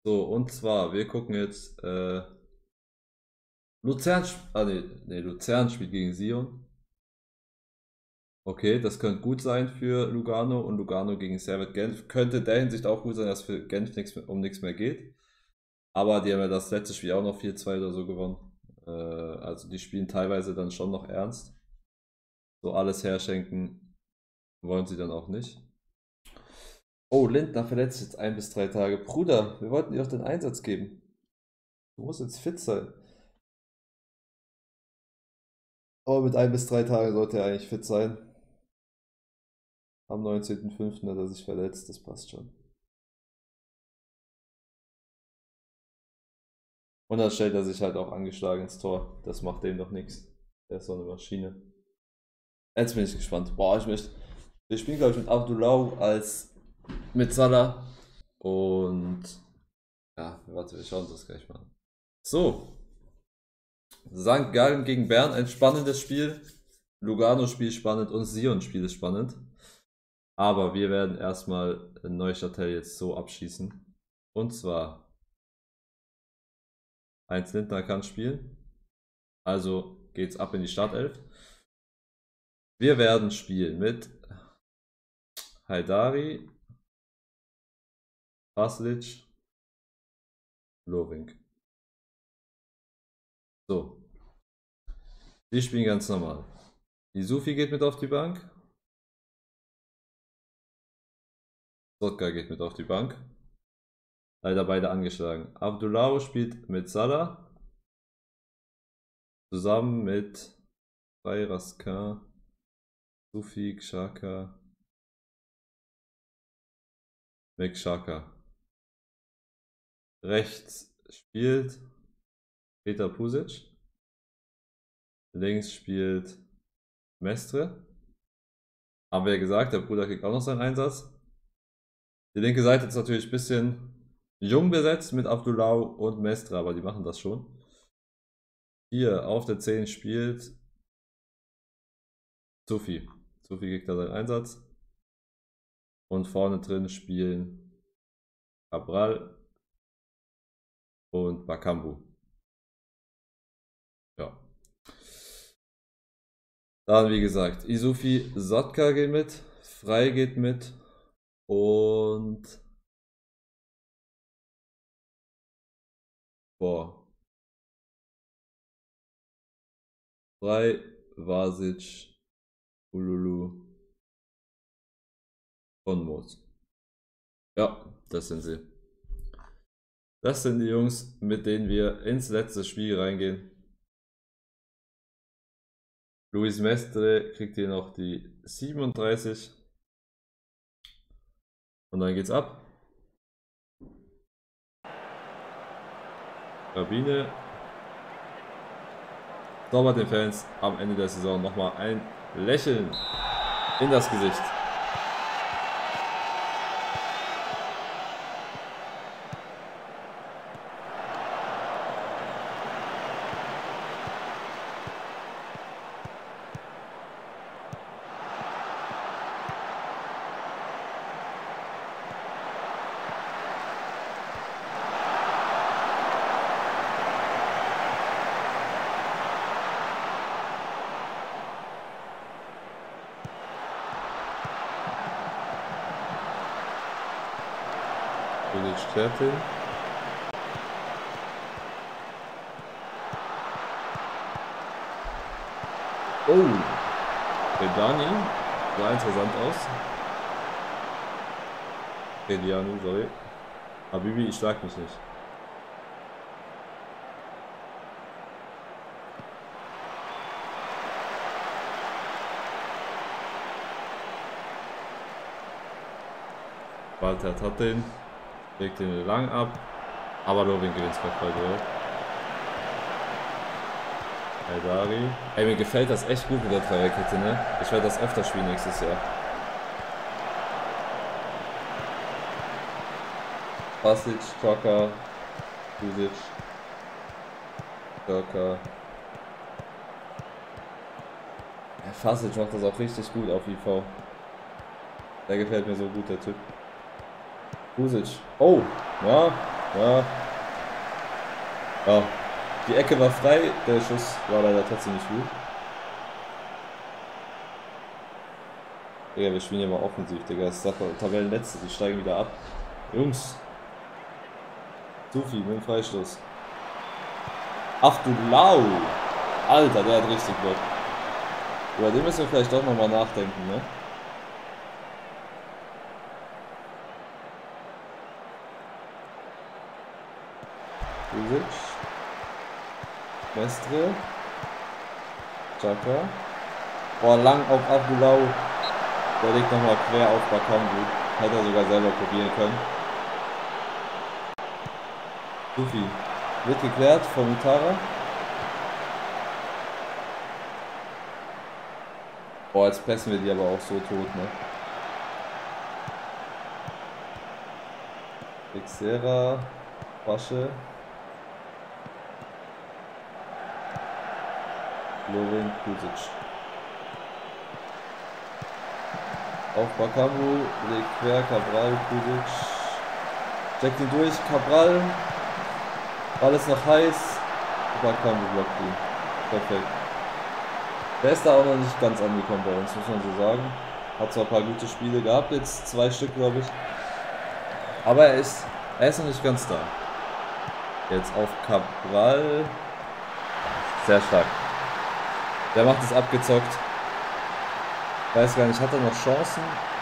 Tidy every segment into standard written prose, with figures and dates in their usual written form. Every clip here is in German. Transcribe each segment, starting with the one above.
So, und zwar, wir gucken jetzt Luzern, Luzern spielt gegen Sion. Okay, das könnte gut sein für Lugano und Lugano gegen Servette Genf. Könnte in der Hinsicht auch gut sein, dass für Genf um nichts mehr geht. Aber die haben ja das letzte Spiel auch noch 4-2 oder so gewonnen. Also die spielen teilweise dann schon noch ernst. So alles herschenken wollen sie dann auch nicht. Oh, Lindner verletzt jetzt 1 bis 3 Tage. Bruder, wir wollten dir doch den Einsatz geben. Du musst jetzt fit sein. Aber mit 1 bis 3 Tagen sollte er eigentlich fit sein. Am 19.05. hat er sich verletzt, das passt schon. Und dann stellt er sich halt auch angeschlagen ins Tor. Das macht dem doch nichts. Der ist so eine Maschine. Jetzt bin ich gespannt. Boah, wir spielen glaube ich mit Abdullah als mit Salah. Und ja, warte, wir schauen uns das gleich mal an. So. St. Gallen gegen Bern, ein spannendes Spiel. Lugano-Spiel spannend und Sion-Spiel ist spannend. Aber wir werden erstmal Neuchâtel jetzt so abschießen. Und zwar 1 Lindner kann spielen. Also geht's ab in die Startelf. Wir werden spielen mit Haidari, Paslic, Lovink. So. Die spielen ganz normal. Isufi geht mit auf die Bank. Sotka geht mit auf die Bank. Leider beide angeschlagen. Abdullahi spielt mit Salah. Zusammen mit Raskin, Sufi, Xhaka, Xhaka. Rechts spielt Peter Pusic. Links spielt Mestre. Haben wir ja gesagt, der Bruder kriegt auch noch seinen Einsatz. Die linke Seite ist natürlich ein bisschen jung besetzt mit Abdullah und Mestre, aber die machen das schon. Hier auf der 10 spielt Sufi. Sufi kriegt da seinen Einsatz. Und vorne drin spielen Cabral und Bakambu. Ja. Dann wie gesagt, Isufi, Sotka geht mit, Frei geht mit und Frei, Vasic, Ululu und Moos. Ja, das sind sie. Das sind die Jungs, mit denen wir ins letzte Spiel reingehen. Luis Mestre kriegt hier noch die 37. Und dann geht's ab. Kabine. Zaubert den Fans am Ende der Saison nochmal ein Lächeln in das Gesicht. Fertig. Oh, Redani sah interessant aus. Redianu, sorry. Habibi, ich schlag mich nicht. Walter hat den. Legt den lang ab, aber Loving gewinnt es voll durch. Haidari. Ey, mir gefällt das echt gut mit der Dreierkette, ne? Ich werde das öfter spielen nächstes Jahr. Basic, Chaka, Pusic, Chaka. Ja, Basic macht das auch richtig gut auf IV. Der gefällt mir so gut, der Typ. Pusic. Oh, ja. Ja. Ja. Die Ecke war frei, der Schuss war leider trotzdem nicht gut. Digga, wir spielen hier mal offensiv, Digga. Das ist Tabellenletzte, die steigen wieder ab. Jungs. Sufi mit dem Freistoß. Ach du Lau! Alter, der hat richtig Bock. Über den müssen wir vielleicht doch nochmal nachdenken, ne? Pusic. Mestre. Chaka. Boah, lang auf Abdulau. Der legt nochmal quer auf Bakambu. Hätte er sogar selber probieren können. Sufi. Wird geklärt von Utara. Boah, jetzt pressen wir die aber auch so tot, ne? Xera. Wasche. Lovin, Pusic. Auf Bakambu, legt quer, Cabral, Pusic. Steckt ihn durch, Cabral. Alles noch heiß. Bakambu blockt ihn. Perfekt. Der ist da auch noch nicht ganz angekommen bei uns, muss man so sagen. Hat zwar ein paar gute Spiele gehabt, jetzt 2 Stück, glaube ich. Aber er ist noch nicht ganz da. Jetzt auf Cabral. Sehr stark. Der macht es abgezockt. Weiß gar nicht, hat er noch Chancen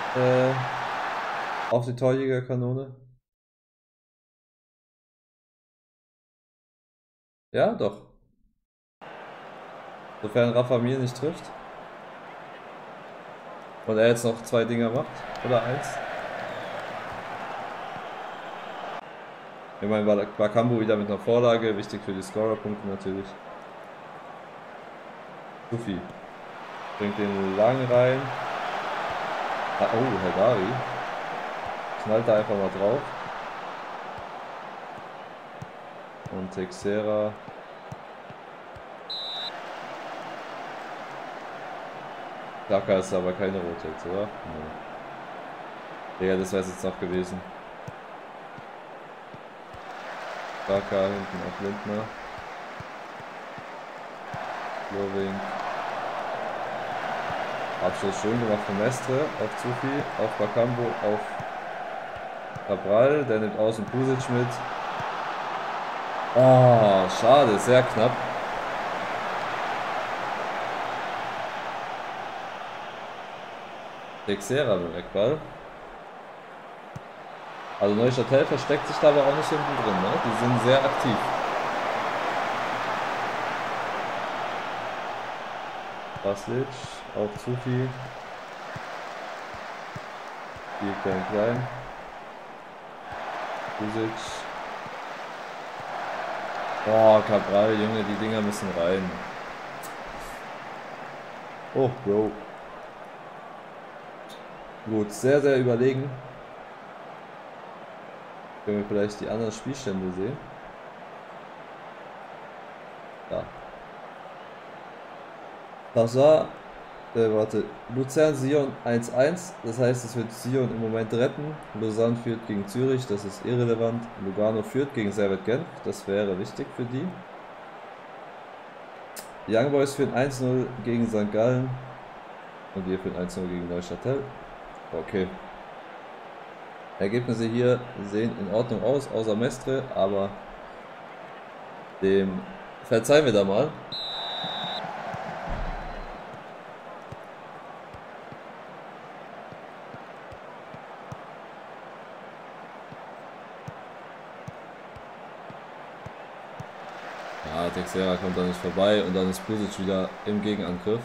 auf die Torjägerkanone? Ja, doch. Sofern Rafa Mir nicht trifft. Und er jetzt noch 2 Dinger macht. Oder 1. Ich meine, Bakambu wieder mit einer Vorlage. Wichtig für die Scorerpunkte natürlich. Sufi. Bringt den lang rein. Ah, oh, Hagari. Knallt da einfach mal drauf. Und Texera. Daka ist aber keine rote jetzt, oder? Nee. Digga, das wäre es jetzt noch gewesen. Daka hinten auf Lindner. Loving. Abschluss schön gemacht von Mestre auf Zufi, auf Bakambu, auf Cabral, der nimmt außen Pusic mit. Oh, schade, sehr knapp. Texera beim Eckball. Also Neuchâtel versteckt sich da aber auch nicht hinten drin, ne? Die sind sehr aktiv. Baslic auf Zufi. Viel klein. Pusic. Oh, Cabral, Junge, die Dinger müssen rein. Oh, Bro. Gut, sehr, sehr überlegen. Können wir vielleicht die anderen Spielstände sehen? Ja. Das war, warte, Luzern-Sion 1-1, das heißt, es wird Sion im Moment retten. Lausanne führt gegen Zürich, das ist irrelevant. Lugano führt gegen Servette Genf, das wäre wichtig für die. Young Boys führen 1-0 gegen St. Gallen und wir führen 1-0 gegen Neuchâtel. Okay. Ergebnisse hier sehen in Ordnung aus, außer Mestre, aber dem verzeihen wir da mal. Ja, Texera kommt da nicht vorbei und dann ist Pusic wieder im Gegenangriff.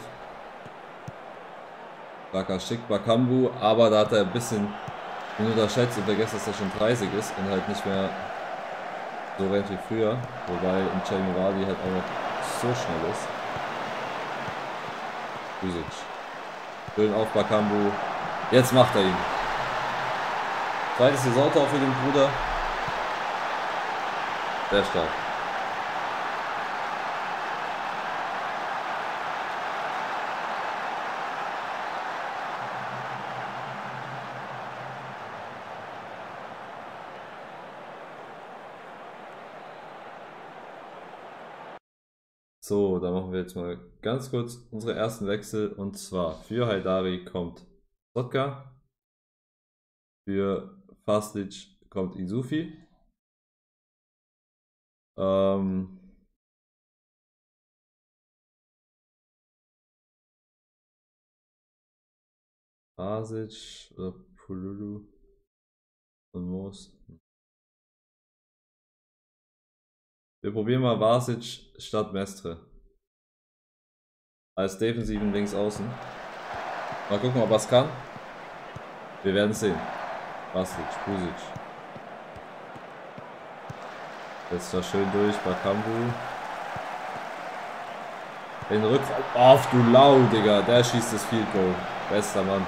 Baka schickt Bakambu, aber da hat er ein bisschen unterschätzt und vergessen, dass er schon 30 ist und halt nicht mehr so rennt wie früher. Wobei im Chelmiradi halt auch noch so schnell ist. Pusic. Schön auf Bakambu. Jetzt macht er ihn. Zweites Saisontor für den Bruder. Sehr stark. So, dann machen wir jetzt mal ganz kurz unsere ersten Wechsel. Und zwar für Haidari kommt Sotka. Für Faslic kommt Isufi. Basic oder Pululu und Moos. Wir probieren mal Vasic statt Mestre. Als defensiven links außen. Mal gucken, ob er es kann. Wir werden es sehen. Vasic, Pusic. Jetzt da schön durch, Bakambu. Den Rückfall. Auf du Lau, Digga. Der schießt das Field Goal. Bester Mann.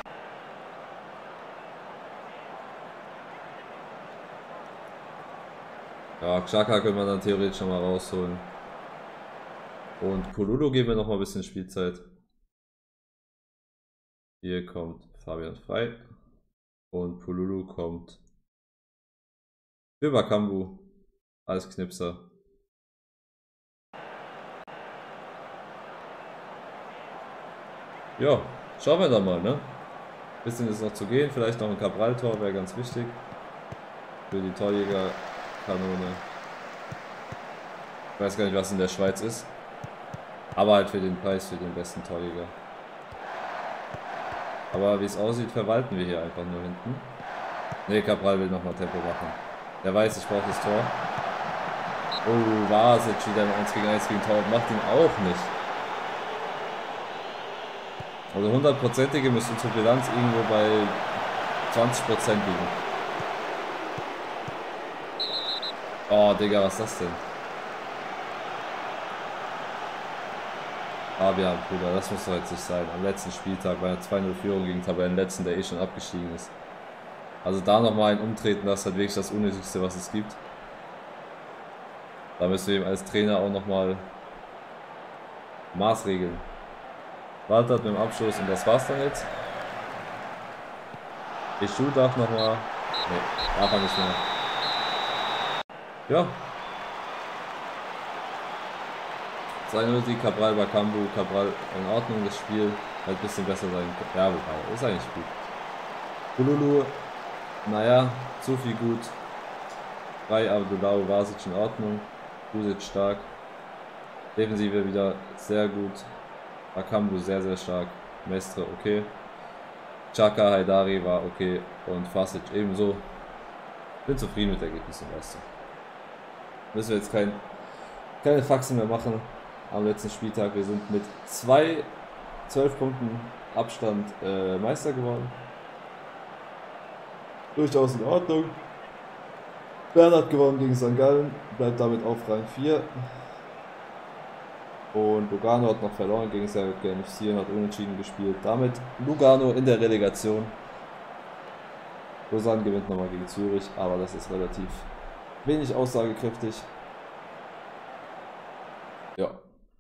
Ja, Xhaka können wir dann theoretisch schon mal rausholen. Und Pululu geben wir noch mal ein bisschen Spielzeit. Hier kommt Fabian Frei. Und Pululu kommt für Bakambu als Knipser. Ja, schauen wir dann mal, ne? Bisschen ist noch zu gehen, vielleicht noch ein Cabral-Tor wäre ganz wichtig. Für die Torjägerkanone. Ich weiß gar nicht, was in der Schweiz ist. Aber halt für den Preis für den besten Torjäger. Aber wie es aussieht, verwalten wir hier einfach nur hinten. Ne, Cabral will nochmal Tempo machen. Der weiß, ich brauche das Tor. Oh, Vasic wieder ein 1 gegen 1 gegen Tor und macht ihn auch nicht. Also 100%ige müsste unsere Bilanz irgendwo bei 20% liegen. Oh, Digga, was ist das denn? Fabian, Bruder, das muss doch jetzt nicht sein. Am letzten Spieltag bei einer 2-0-Führung gegen Tabellenletzten, der eh schon abgestiegen ist. Also da nochmal ein Umtreten, das ist halt wirklich das Unnötigste, was es gibt. Da müssen wir ihm als Trainer auch nochmal maßregeln. Wartet mit dem Abschluss und das war's dann jetzt. Ich darf nochmal. Ne, darf er nicht mehr. Ja. 2-0 Sieg, Cabral, Bakambu, Cabral in Ordnung, das Spiel halt ein bisschen besser sein kann. Ja, wobei, ist eigentlich gut. Pululu, naja, zu viel gut. Frei, Abdulau, Vasic in Ordnung. Pusic stark. Defensive wieder sehr gut. Bakambu sehr, sehr stark. Mestre okay. Xhaka, Haidari war okay. Und Vasic ebenso. Bin zufrieden mit der Ergebnisleistung. Müssen wir jetzt keine Faxen mehr machen am letzten Spieltag. Wir sind mit 12 Punkten Abstand Meister geworden. Durchaus in Ordnung. Bern hat gewonnen gegen St. Gallen, bleibt damit auf Rang 4. Und Lugano hat noch verloren gegen Servette NFC und hat unentschieden gespielt. Damit Lugano in der Relegation. Lausanne gewinnt nochmal gegen Zürich, aber das ist relativ wenig aussagekräftig. Ja.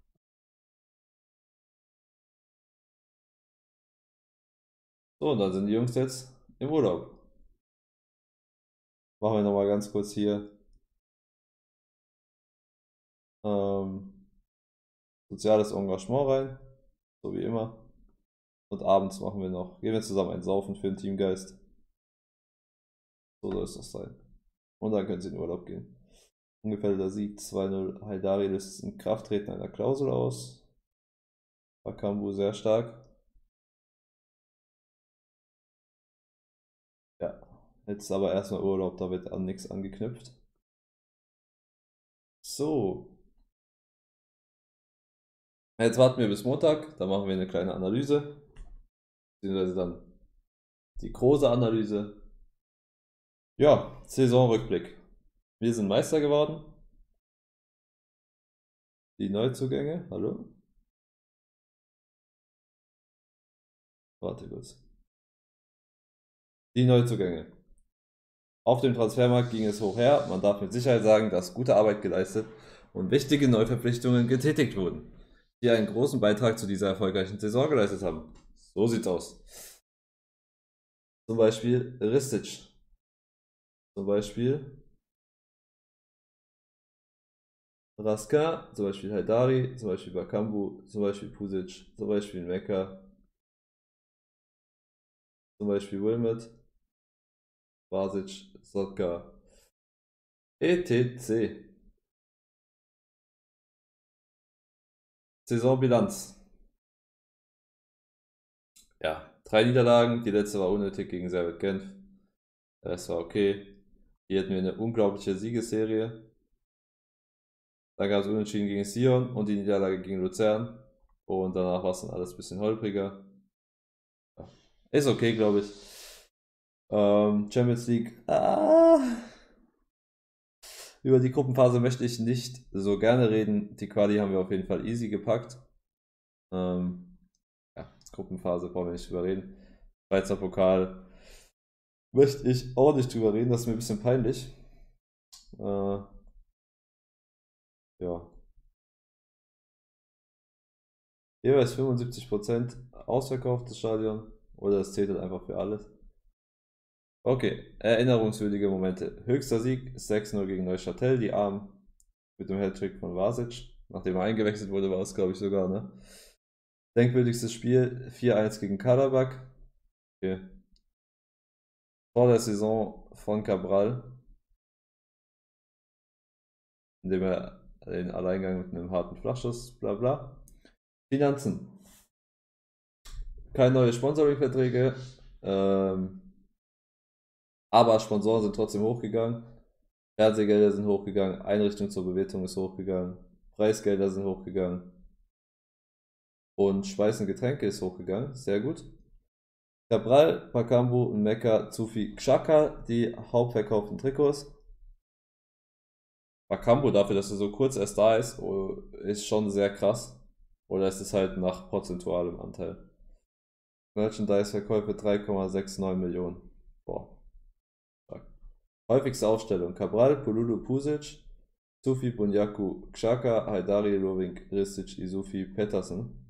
So, und dann sind die Jungs jetzt im Urlaub. Machen wir nochmal ganz kurz hier soziales Engagement rein, so wie immer. Und abends machen wir noch, gehen wir zusammen ein Saufen für den Teamgeist. So soll es das sein. Und dann können sie in den Urlaub gehen. Ungefährdeter Sieg 2-0. Haidari löst in Krafttreten einer Klausel aus. Bakambu sehr stark. Ja, jetzt aber erstmal Urlaub, da wird an nichts angeknüpft. So. Jetzt warten wir bis Montag, da machen wir eine kleine Analyse. Beziehungsweise dann die große Analyse. Ja, Saisonrückblick. Wir sind Meister geworden. Die Neuzugänge, hallo? Warte kurz. Die Neuzugänge. Auf dem Transfermarkt ging es hoch her. Man darf mit Sicherheit sagen, dass gute Arbeit geleistet und wichtige Neuverpflichtungen getätigt wurden, die einen großen Beitrag zu dieser erfolgreichen Saison geleistet haben. So sieht's aus. Zum Beispiel Ristic. Zum Beispiel Raskin, zum Beispiel Haidari, zum Beispiel Bakambu, zum Beispiel Pusic, zum Beispiel Mecca, zum Beispiel Wilmot, Vasic, Sotka, etc. Saisonbilanz. Ja, 3 Niederlagen, die letzte war unnötig gegen Servette Genf. Das war okay. Hier hatten wir eine unglaubliche Siegesserie. Dann gab es Unentschieden gegen Sion und die Niederlage gegen Luzern. Und danach war es dann alles ein bisschen holpriger. Ja. Ist okay, glaube ich. Champions League. Über die Gruppenphase möchte ich nicht so gerne reden. Die Quali haben wir auf jeden Fall easy gepackt. Ja, Gruppenphase brauchen wir nicht drüber reden. Schweizer Pokal möchte ich auch nicht drüber reden, das ist mir ein bisschen peinlich. Ja. Jeweils 75% ausverkauftes Stadion oder es zählt halt einfach für alles. Okay, erinnerungswürdige Momente. Höchster Sieg 6-0 gegen Neuchâtel, die Armen mit dem Hattrick von Vasic. Nachdem er eingewechselt wurde, war es, glaube ich, sogar, ne? Denkwürdigstes Spiel 4-1 gegen Karabakh. Okay. Vor der Saison von Cabral, indem er den Alleingang mit einem harten Flachschuss, bla bla. Finanzen. Keine neue Sponsoring-Verträge, aber Sponsoren sind trotzdem hochgegangen. Fernsehgelder sind hochgegangen, Einrichtung zur Bewertung ist hochgegangen, Preisgelder sind hochgegangen und Speisen und Getränke ist hochgegangen, sehr gut. Cabral, Bakambu, Mecca, Zufi, Xhaka, die hauptverkauften Trikots. Bakambu dafür, dass er so kurz erst da ist schon sehr krass. Oder ist es halt nach prozentualem Anteil? Merchandise-Verkäufe 3,69 Millionen. Boah. Stark. Häufigste Aufstellung: Cabral, Pululu, Pusic, Sufi, Bunyaku, Xhaka, Haidari, Lovink, Ristic, Isufi, Pettersen.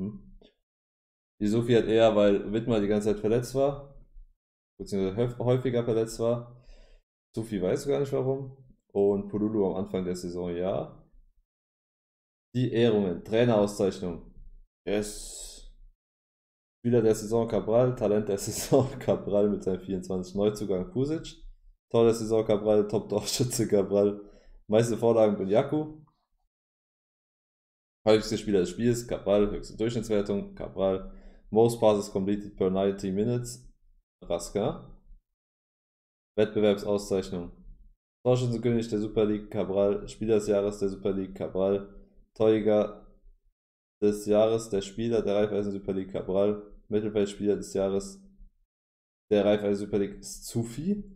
Isufi hat eher, weil Widmer die ganze Zeit verletzt war, beziehungsweise häufiger verletzt war. Sufi weiß gar nicht warum. Und Pululu am Anfang der Saison, ja. Die Ehrungen, Trainerauszeichnung. Yes. Spieler der Saison Cabral, Talent der Saison Cabral mit seinem 24 Neuzugang Pusic. Tor der Saison Cabral, Top-Torschütze Cabral, meiste Vorlagen Bunyaku. Häufigste Spieler des Spiels Cabral, höchste Durchschnittswertung Cabral. Most passes completed per 90 minutes Raskin. Wettbewerbsauszeichnung. Torschützenkönig der Super League Cabral, Spieler des Jahres der Super League Cabral, Torjäger des Jahres der Spieler der Raiffeisen Super League Cabral, Mittelfeldspieler des Jahres der Raiffeisen Super League Zufi.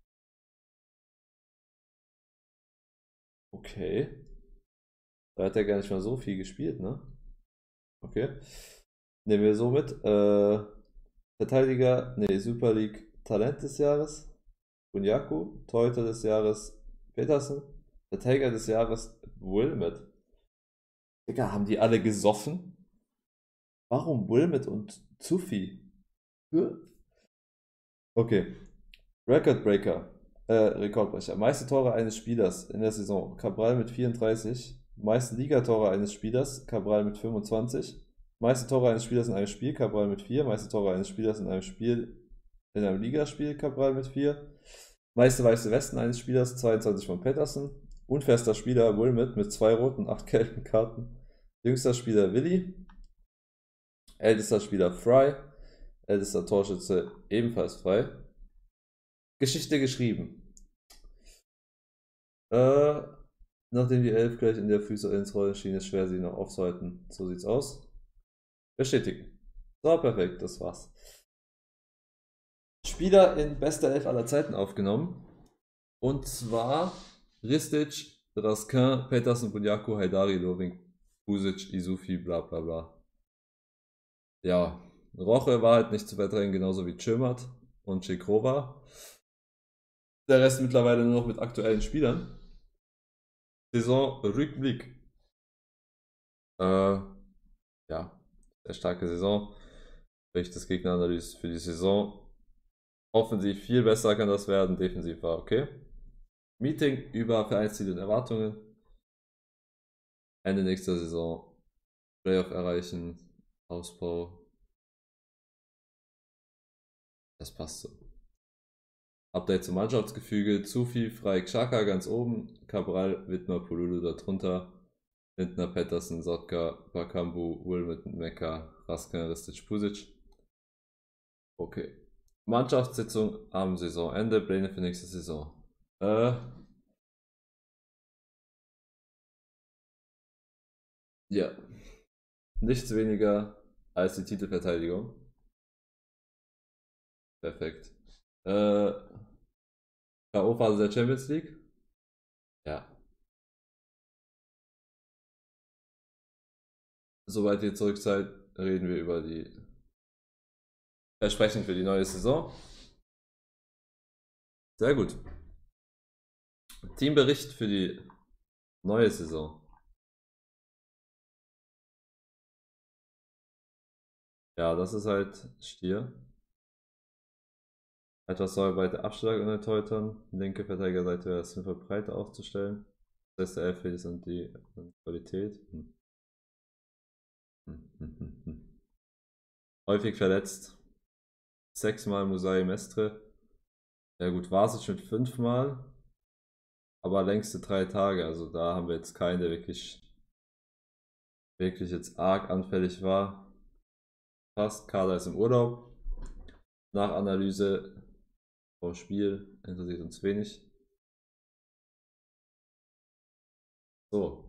Okay. Da hat er gar nicht mal so viel gespielt, ne? Okay. Nehmen wir so mit. Verteidiger, ne, Super League Talent des Jahres. Bunyaku. Torhüter des Jahres Petersen. Verteidiger des Jahres Wilmot. Digga, haben die alle gesoffen? Warum Wilmot und Zufi? Okay. Rekordbrecher. Meiste Tore eines Spielers in der Saison. Cabral mit 34. Meiste Ligatore eines Spielers. Cabral mit 25. Meiste Tore eines Spielers in einem Spiel. Cabral mit 4. Meiste Tore eines Spielers in einem Spiel. In einem Ligaspiel. Cabral mit 4. Meiste weiße Westen eines Spielers. 22 von Pettersen. Unfester Spieler Wilmot mit 2 roten, 8 gelben Karten. Jüngster Spieler Willi. Ältester Spieler Fry. Ältester Torschütze ebenfalls Fry. Geschichte geschrieben. Nachdem die 11 gleich in der Füße ins Rollen schien, ist schwer, sie noch aufzuhalten. So sieht's aus. Bestätigen. So, perfekt, das war's. Spieler in bester 11 aller Zeiten aufgenommen. Und zwar Ristic, Raskin, Petersen, Bunyaku, Haidari, Lovink, Pusic, Isufi, bla bla bla. Ja, Roche war halt nicht zu verdrängen, genauso wie Cimert und Cekrova. Der Rest mittlerweile nur noch mit aktuellen Spielern. Saisonrückblick. Ja, sehr starke Saison. Rechtes Gegneranalyse für die Saison. Offensiv viel besser kann das werden, defensiv war okay. Meeting über Vereinsziele und Erwartungen. Ende nächster Saison Playoff erreichen, Ausbau. Das passt so. Update zum Mannschaftsgefüge. Zufi, Frey, Xhaka ganz oben. Cabral, Widmer, Pululu darunter. Lindner, Pettersen, Sotka, Bakambu, Wilmot, Mekka, Raskin, Ristic, Pusic. Okay. Mannschaftssitzung am Saisonende. Pläne für nächste Saison. Ja. Nichts weniger als die Titelverteidigung. Perfekt. K.O.-Phase der Champions League? Ja. Sobald ihr zurück seid, reden wir über die Versprechen für die neue Saison. Sehr gut. Teambericht für die neue Saison. Ja, das ist halt Stier. Etwas Säuberweite Abschlag an den Torhütern. Linke Verteidigerseite wäre es sinnvoll, breiter aufzustellen. Das heißt, der Elf fehlt es an die Qualität. Häufig verletzt. 6-mal Musai Mestre. Ja gut, Vasic mit 5-mal. Aber längste 3 Tage. Also da haben wir jetzt keinen, der wirklich jetzt arg anfällig war. Passt, Kader ist im Urlaub. Nach Analyse vom Spiel interessiert uns wenig. So.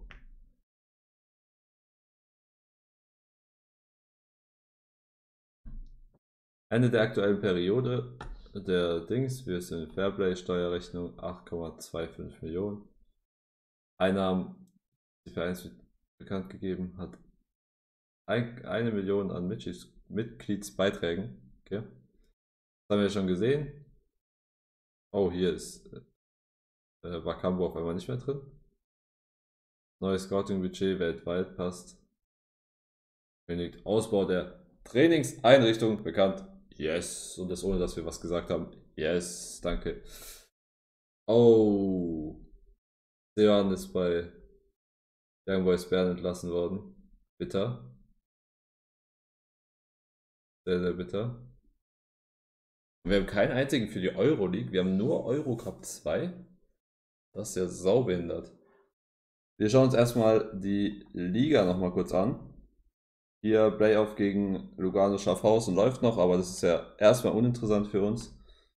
Ende der aktuellen Periode der Dings, wir sind Fairplay, Steuerrechnung 8,25 Millionen. Einnahmen, die Vereins bekannt gegeben hat, 1 Million an Mitgliedsbeiträgen. Okay. Das haben wir schon gesehen. Oh, hier ist Bakambu auf einmal nicht mehr drin. Neues Scouting-Budget weltweit passt. Benötigt Ausbau der Trainingseinrichtung bekannt. Yes. Und das ohne, dass wir was gesagt haben. Yes, danke. Oh. Sean ist bei Young Boys Bern entlassen worden. Bitter. Sehr, sehr bitter. Wir haben keinen einzigen für die Euroleague. Wir haben nur Eurocup 2. Das ist ja saubehindert. Wir schauen uns erstmal die Liga nochmal kurz an. Hier Playoff gegen Lugano Schaffhausen läuft noch, aber das ist ja erstmal uninteressant für uns.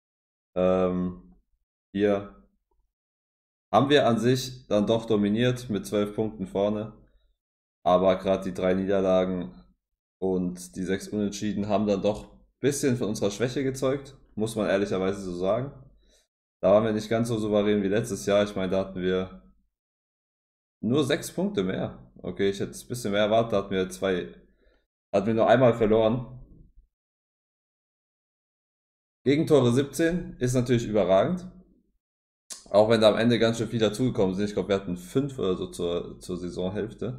Hier haben wir an sich dann doch dominiert mit 12 Punkten vorne. Aber gerade die 3 Niederlagen und die 6 Unentschieden haben dann doch ein bisschen von unserer Schwäche gezeugt, muss man ehrlicherweise so sagen. Da waren wir nicht ganz so souverän wie letztes Jahr. Ich meine, da hatten wir nur 6 Punkte mehr. Okay, ich hätte es ein bisschen mehr erwartet, da hatten wir nur einmal verloren. Gegentore 17 ist natürlich überragend. Auch wenn da am Ende ganz schön viel dazugekommen sind. Ich glaube, wir hatten 5 oder so zur Saisonhälfte.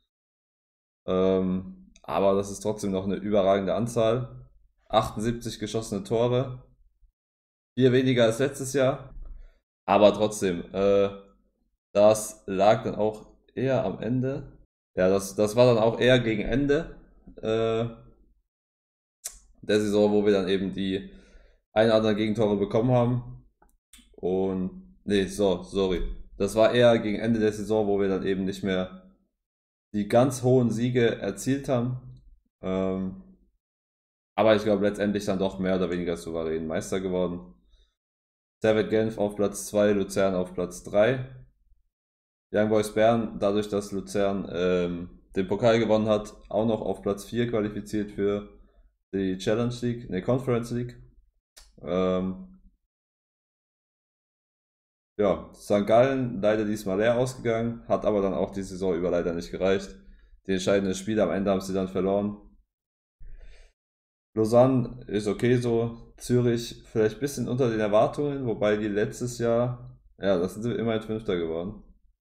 Aber das ist trotzdem noch eine überragende Anzahl. 78 geschossene Tore. 4 weniger als letztes Jahr. Aber trotzdem, das lag dann auch eher am Ende. Ja, das war dann auch eher gegen Ende der Saison, wo wir dann eben die ein oder anderen Gegentore bekommen haben. Und, nee, sorry. Das war eher gegen Ende der Saison, wo wir dann eben nicht mehr die ganz hohen Siege erzielt haben. Aber ich glaube, letztendlich dann doch mehr oder weniger souverän Meister geworden. Servette Genf auf Platz 2, Luzern auf Platz 3. Young Boys Bern, dadurch, dass Luzern den Pokal gewonnen hat, auch noch auf Platz 4 qualifiziert für die Challenge League, Conference League. Ja, St. Gallen leider diesmal leer ausgegangen, hat aber dann auch die Saison über leider nicht gereicht. Die entscheidenden Spiele am Ende haben sie dann verloren. Lausanne ist okay so. Zürich vielleicht ein bisschen unter den Erwartungen, wobei die letztes Jahr, ja, das sind sie immerhin Fünfter geworden.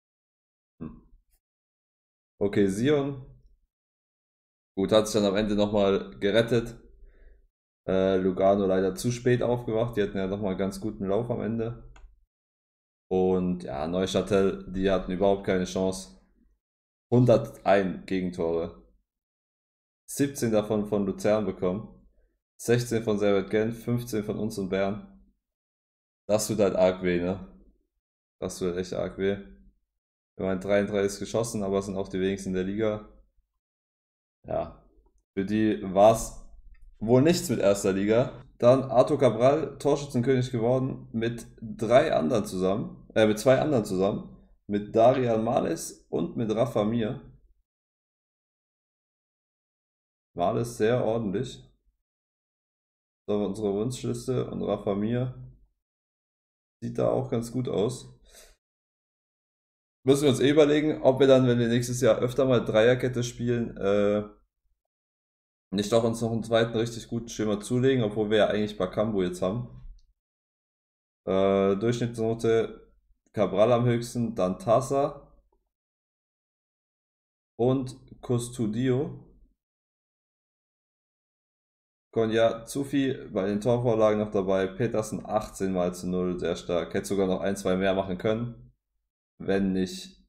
Okay, Sion. Gut, hat sich dann am Ende nochmal gerettet. Lugano leider zu spät aufgewacht. Die hatten ja nochmal einen ganz guten Lauf am Ende. Und ja, Neuchâtel, die hatten überhaupt keine Chance. 101 Gegentore. 17 davon von Luzern bekommen. 16 von Servette Genf, 15 von uns und Bern. Das tut halt arg weh, ne? Das tut halt echt arg weh. Wir haben 33 geschossen, aber es sind auch die wenigsten in der Liga. Ja, für die war es wohl nichts mit erster Liga. Dann Arthur Cabral, Torschützenkönig geworden, mit mit zwei anderen zusammen. Mit Darian Males und mit Rafa Mir. Males sehr ordentlich. Das war unsere Wunschliste und Rafa Mir sieht da auch ganz gut aus. Müssen wir uns überlegen, ob wir dann, wenn wir nächstes Jahr öfter mal Dreierkette spielen, nicht auch uns noch einen zweiten richtig guten Schimmer zulegen, obwohl wir ja eigentlich Bakambu jetzt haben. Durchschnittsnote Cabral am höchsten, dann Tasa und Custodio. Konya Zufi bei den Torvorlagen noch dabei, Petersen 18 mal zu 0, sehr stark. Hätte sogar noch ein, zwei mehr machen können, wenn nicht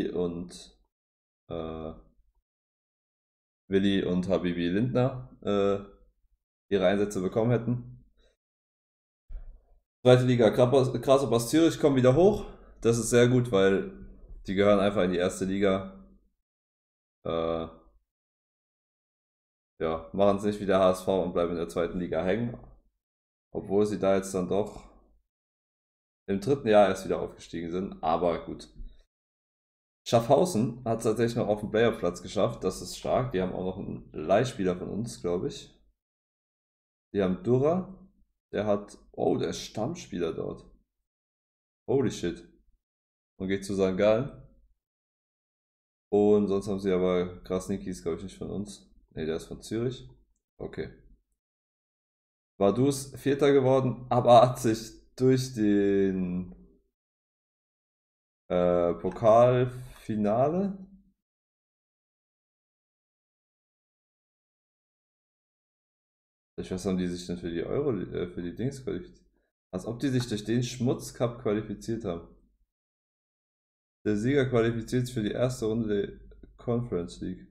Willi und Habibi Lindner ihre Einsätze bekommen hätten. Zweite Liga, Grasshoppers Zürich kommen wieder hoch. Das ist sehr gut, weil die gehören einfach in die erste Liga. Ja, machen es nicht wie der HSV und bleiben in der zweiten Liga hängen. Obwohl sie da jetzt dann doch im dritten Jahr erst wieder aufgestiegen sind. Aber gut. Schaffhausen hat es tatsächlich noch auf den Playoff-Platz geschafft. Das ist stark. Die haben auch noch einen Leihspieler von uns, glaube ich. Die haben Durra. Oh, der ist Stammspieler dort. Holy shit. Und geht zu St. Gallen. Und sonst haben sie aber Krasniki ist, glaube ich, nicht von uns. Ne, der ist von Zürich. Okay. Vaduz Vierter geworden, aber hat sich durch den Pokalfinale. Was haben die sich denn für die für die Dings qualifiziert? Als ob die sich durch den Schmutzcup qualifiziert haben. Der Sieger qualifiziert sich für die erste Runde der Conference League.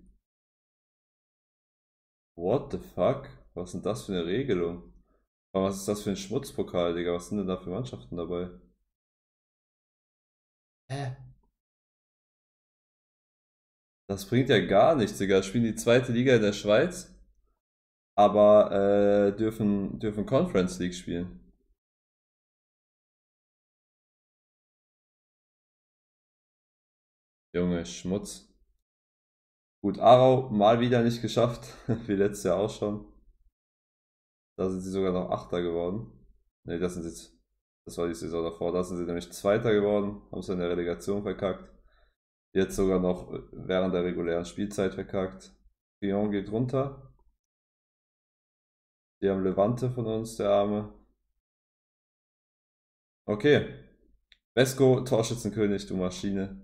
What the fuck? Was ist denn das für eine Regelung? Aber was ist das für ein Schmutzpokal, Digga? Was sind denn da für Mannschaften dabei? Hä? Das bringt ja gar nichts, Digga. Spielen die zweite Liga in der Schweiz, aber dürfen Conference League spielen. Junge, Schmutz. Gut, Aarau mal wieder nicht geschafft, wie letztes Jahr auch schon. Da sind sie sogar noch Achter geworden. Ne, das war die Saison davor. Da sind sie nämlich Zweiter geworden, haben es in der Relegation verkackt. Jetzt sogar noch während der regulären Spielzeit verkackt. Lyon geht runter. Die haben Levante von uns, der Arme. Okay. Vesco, Torschützenkönig, du Maschine.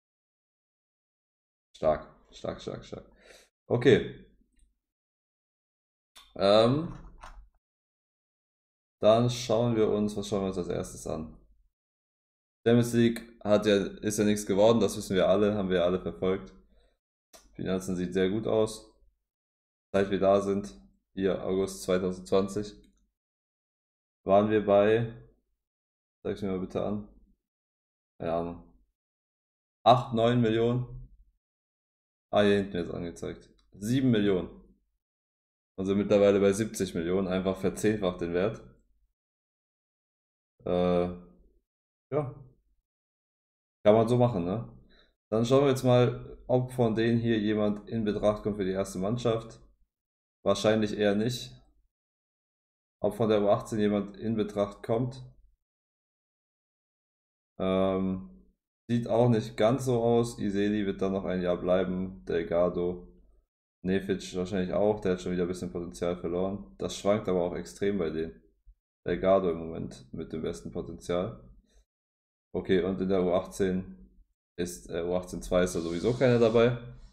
Stark, stark, stark, stark. Okay. Dann schauen wir uns, was schauen wir uns als erstes an? Champions League ist ja nichts geworden, das wissen wir alle, haben wir alle verfolgt. Finanzen sieht sehr gut aus. Seit wir da sind, hier August 2020, waren wir bei, sag ich mir mal bitte an, keine Ahnung, 8, 9 Millionen. Ah, hier hinten ist angezeigt. 7 Millionen. Also mittlerweile bei 70 Millionen, einfach verzehnfacht den Wert. Ja, kann man so machen, ne? Dann schauen wir jetzt mal, ob von denen hier jemand in Betracht kommt für die erste Mannschaft. Wahrscheinlich eher nicht. Ob von der U18 jemand in Betracht kommt. Sieht auch nicht ganz so aus. Iseli wird dann noch ein Jahr bleiben. Delgado. Nefic wahrscheinlich auch. Der hat schon wieder ein bisschen Potenzial verloren. Das schwankt aber auch extrem bei denen. Delgado im Moment mit dem besten Potenzial. Okay, und in der U18 U18 2 ist da sowieso keiner dabei.